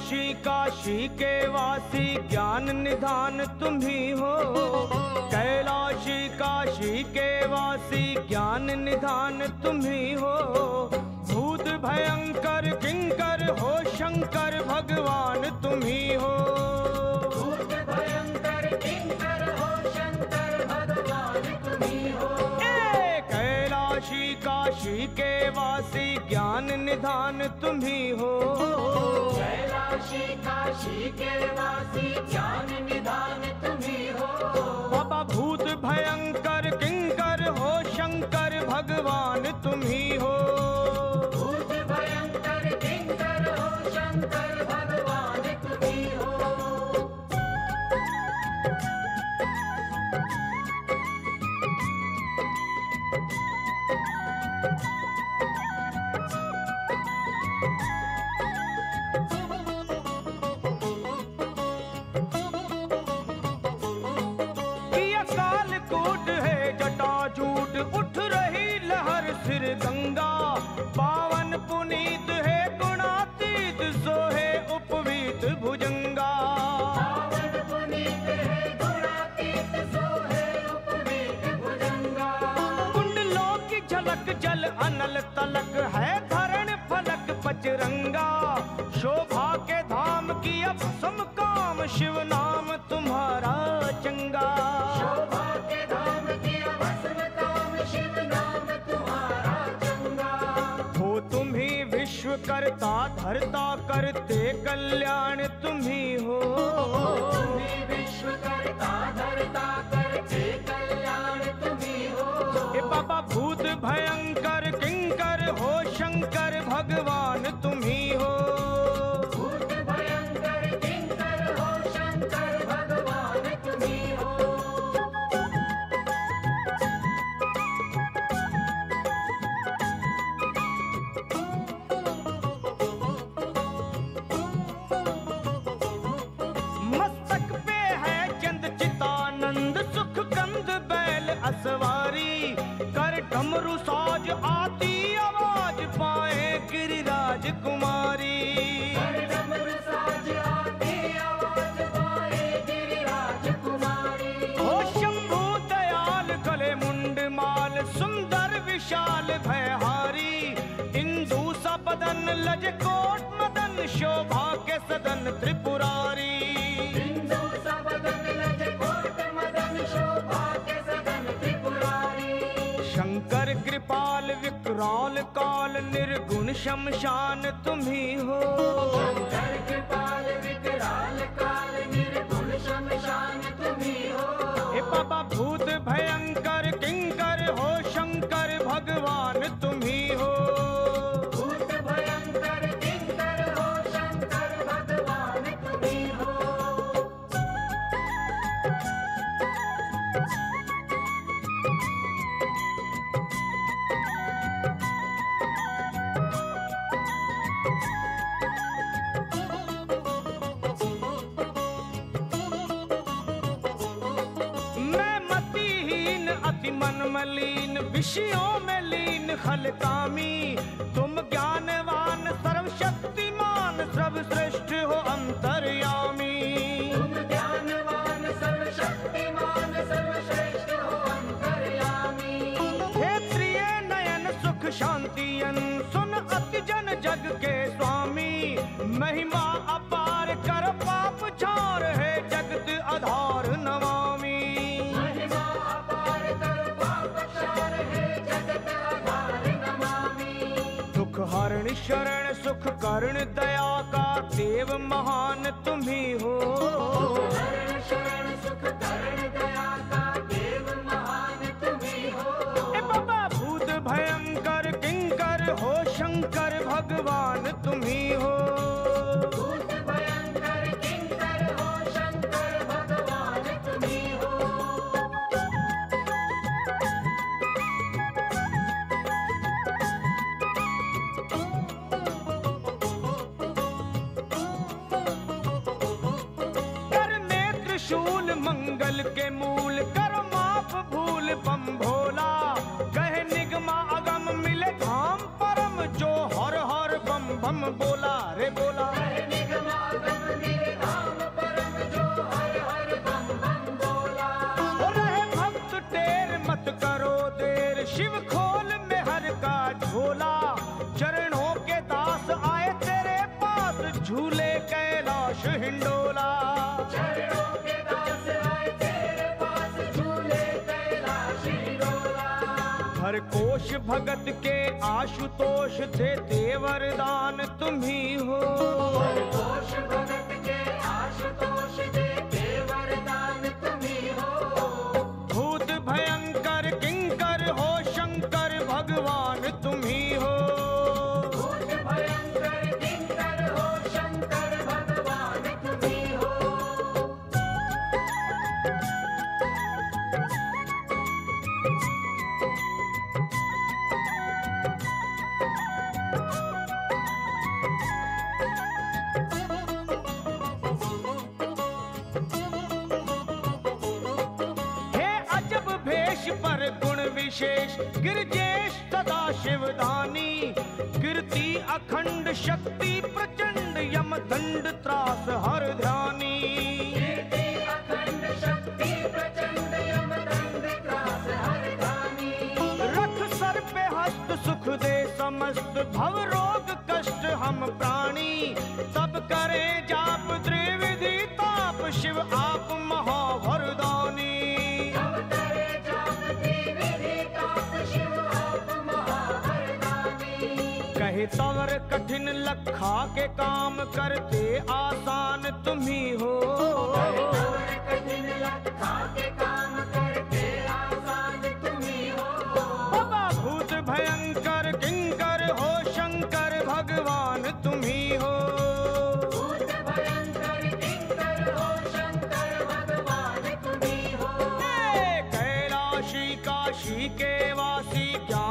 कैलाशी काशी के वासी ज्ञान निधान तुम ही हो। कैलाशी काशी के वासी ज्ञान निधान तुम ही हो। भूत भयंकर किंकर हो शंकर भगवान तुम ही हो। भूत भयंकर किंकर हो शंकर भगवान तुम ही हो। कैलाशी काशी के वासी ज्ञान निधान तुम ही हो। कैलाशी काशी के वासी ज्ञान निधान तुम ही हो। बाबा भूत भयंकर किंकर हो शंकर भगवान तुम ही हो। भूत भयंकर किंकर हो शंकर भगवान तुम ही हो। जटाजूट उठ रही लहर सिर गंगा। पावन पुनीत है गुणातीत सोहे उपवीत भुजंगा। पावन पुनीत है गुणातीत सोहे उपवीत भुजंगा। कुंडलों की झलक जल अनल तलक है धरण फलक पचरंगा। शोभा के धाम की अब सम काम शिव नाम तुम्हारा चंगा। शोभा के धाम की शिव नाम तुम्हारा चंगा। हो तुम ही विश्व करता धरता करते कल्याण तुम ही हो। तुम ही विश्व करता धरता करते कल्याण तुम ही हो। ए बाबा भूत भयंकर किंकर हो शंकर भगवान तुम ही हो। भूत भयंकर किंकर हो शंकर भगवान तुम ही हो। असवारी कर डमरू साज आती आवाज पाए गिरिराज कुमारी। कर डमरू साज आती आवाज पाए गिरिराज कुमारी। हो शंभु दयाल गले मुंड माल सुंदर विशाल भयहारी। इंदु सा बदन लज कोट मदन शोभा के सदन त्रिपुरारी। इंदु सा बदन लज कोट मदन शोभा के सदन त्रिपुरारी। शंकर कृपाल विकराल काल निर्गुण शमशान तुम ही हो। शंकर कृपाल विकराल काल निर्गुण शमशान तुम ही हो। ए बाबा भूत भयंकर किंकर हो शंकर भगवान तुम ही हो। भूत भयंकर किंकर हो शंकर भगवान तुम ही हो। अति मन मलिन विषयों में लीन खलकामी। तुम ज्ञानवान सर्वशक्तिमान सर्वश्रेष्ठ हो अंतर्यामी। तुम ज्ञानवान सर्वशक्तिमान सर्वश्रेष्ठ हो अंतर्यामी। हे प्रिय नयन सुख शांतियन सुन अति जन जग के स्वामी। महिमा अपार कर पाप झार है जगत आधार नमामि। दुख हरण शरण सुख कर्ण दया का देव महान तुम ही हो। हरण शरण सुख कर्ण दया का देव महान तुम ही हो। ए बाबा भूत भयंकर किंकर हो शंकर भगवान तुम ही हो। भूत भयंकर किंकर हो शंकर भगवान तुम ही हो। मंगल के मूल कर माफ भूल बम भोला। कहे निगमा अगम मिले धाम परम जो हर हर बम बम बोला रे बोला। कहे निगमा शिव खोल में हर का झोला, चरणों के दास आए तेरे पास, झूले कैलाश हिंडोला। चरणों के दास आए तेरे पास, झूले कैलाश हिंडोला। हर कोश भगत के आशुतोष थे, देवरदान तुम ही हो। हर कोश भगत के आशुतोष थे, देवरदान तुम ही हो। भूत भयंकर किंकर हो, शंकर भगवान तुम ही हो। भूत भयंकर किंकर हो, शंकर भगवान तुम ही हो। हे अजब भेष पर गुण विशेष, गिरजेश सदा शिवदानी। कीर्ति अखंड शक्ति प्रचंड, यम दंड त्रास हर ध्यानी। कीर्ति अखंड शक्ति प्रचंड, यम दंड त्रास हर ध्यानी। रथ सर पे हस्त सुख दे समस्त, भव रोग कष्ट हम प्राणी। तब करे जाप त्रिविधि ताप, शिव आप महावरदानी। तब करे जाप त्रिविधि ताप, शिव आप महावरदानी। कहे तवर कठिन लखा के काम, करते आसान तुम ही हो। तवर कठिन लखा के काम, करते आसान तुम ही हो। बाबा भूत भयंकर किंकर हो, शंकर भगवान तुम ही हो। भूत भयंकर किंकर हो, शंकर भगवान तुम ही हो। कैलाशी काशी के वासी, ज्ञान